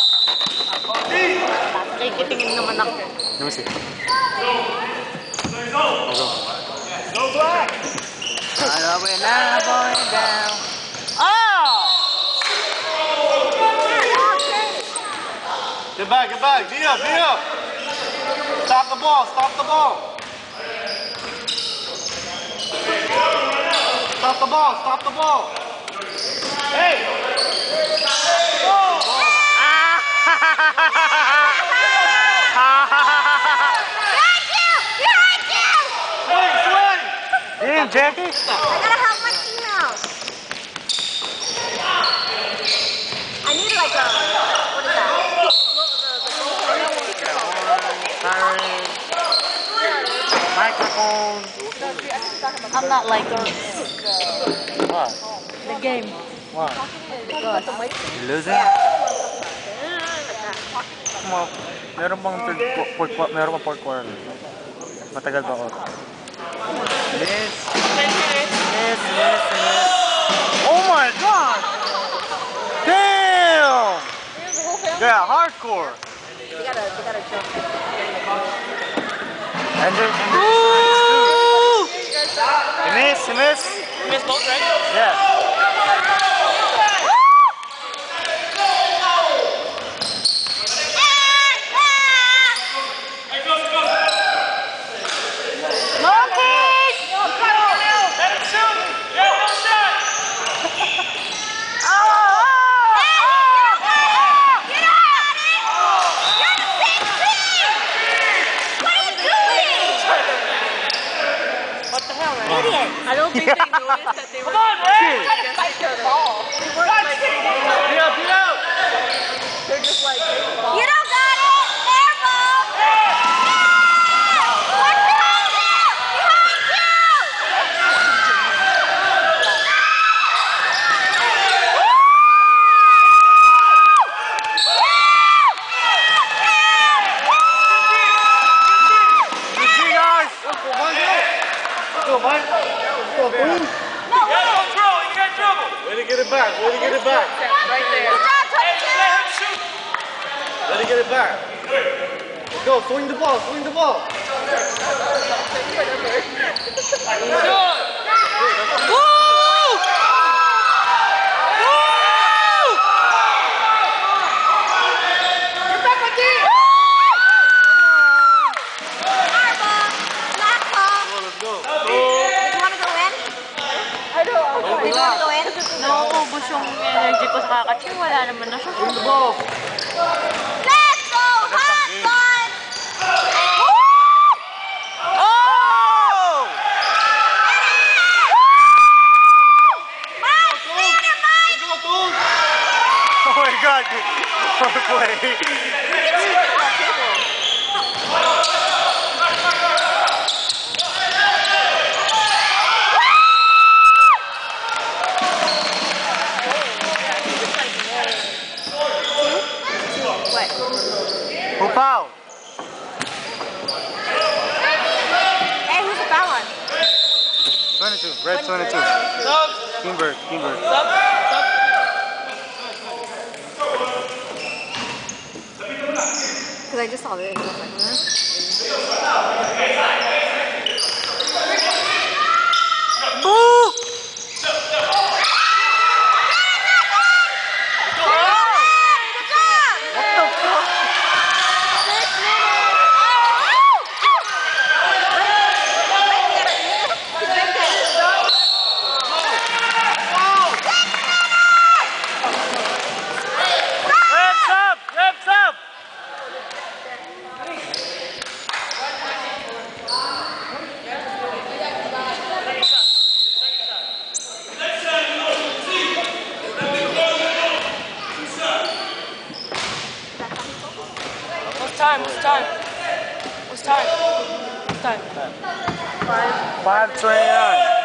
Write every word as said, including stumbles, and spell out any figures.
Nakikitingin naman ako. Let me see. Go black! I'm going down. Oh! Get back, get back. D up, D up. Stop the ball, stop the ball. Stop the ball, stop the ball. Hey! Swing, swing! Damn, Jackie. I gotta help my females. I need like a, what is that? Siren. Microphone. I'm not liking What? the game. What? Because You losing? Come on. Meron bang third fourth quarter? Meron bang fourth quarter? Matagal ba oras? Yes. Yes, yes, yes. Oh my god! Damn! Yeah, hardcore. They gotta, they gotta jump. And then, and then you miss, you miss. you missed both, right? Yeah. I don't think they noticed that they were. Come on, man! Trying to fight the ball. They weren't like. D up, D up! They're just like. You don't got it! Air ball! What's behind you? Behind you! Good see, guys. Go, Mike. Go, boom. No, wait. Way to get it back, way to get it back. Right there. Good job, twenty-two! Way to get it back. Go, swing the ball, swing the ball. Nauubos yung energy ko sa kakaching. Wala naman na siya. Swing the ball. Let's go, hot fun! Oh! Mike, lead it, Mike! Go, Toon. Oh my god, poor play. Who fouled? Hey, who's the foul on? twenty-two, red twenty-two. Kimberg, Kimberg. Because I just saw this. I was like, huh? Boo! What's time? What's time? What's time? What's time? five twenty-nine.